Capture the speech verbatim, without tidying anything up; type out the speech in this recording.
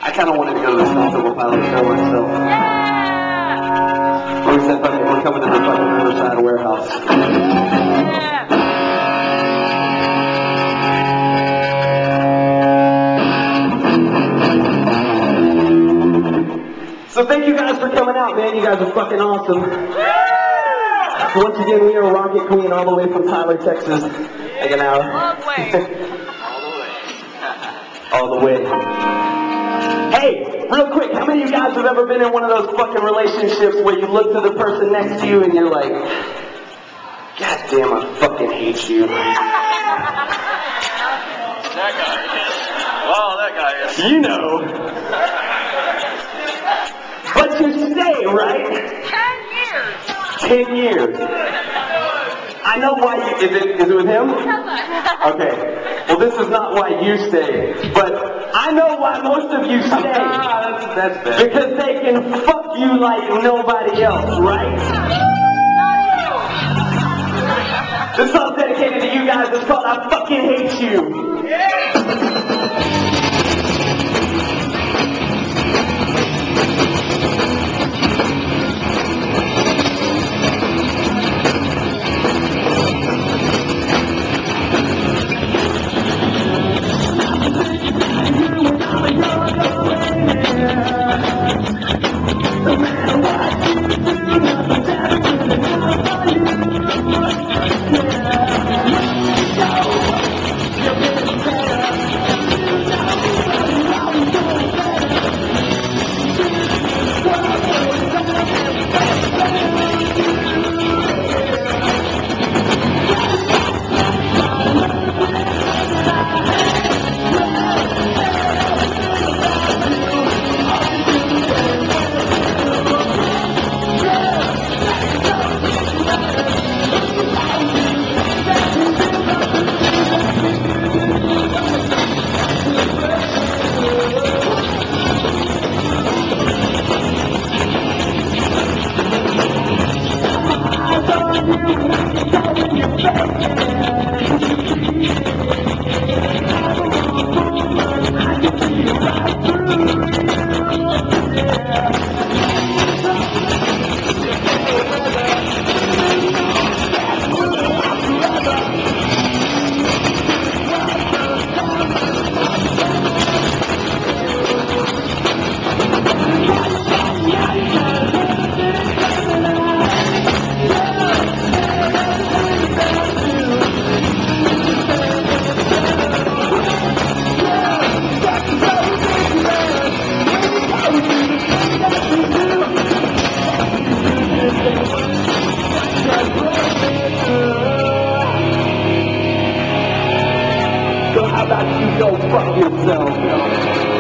I kind of wanted to go to the Snowmobile Pilot show myself. Yeah! We said, fuck it, we're coming to the fucking Riverside Warehouse. Yeah! So thank you guys for coming out, man. You guys are fucking awesome. Yeah! Once again, we are Rockett Queen all the way from Tyler, Texas. Hanging out. All the way. All the way. Hey, real quick, how many of you guys have ever been in one of those fucking relationships where you look to the person next to you and you're like, God damn, I fucking hate you. That guy. Oh, that guy is. You know. But you stay, right? Ten years. Ten years. I know why you, is it, is it with him? Okay. Well, this is not why you stay, but I know why most of you stay. Ah, that's, that's bad. Because they can fuck you like nobody else, right? This song's dedicated to you guys. It's called I Fucking Hate You. Yeah. So how about you go fuck yourself?